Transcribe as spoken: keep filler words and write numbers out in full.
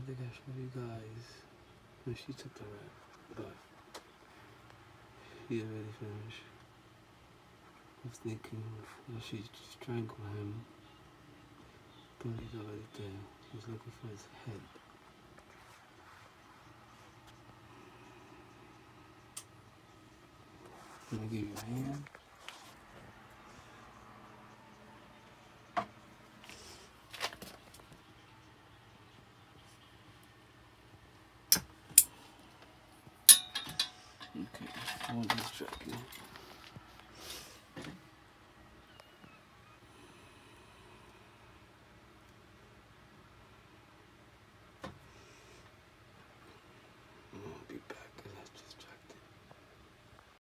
think I showed you guys when she took the rap, but he already finished. I was thinking that she strangled him, but he's already there. He's looking for his head. I'm gonna give you a hand. Okay, I won't distract you.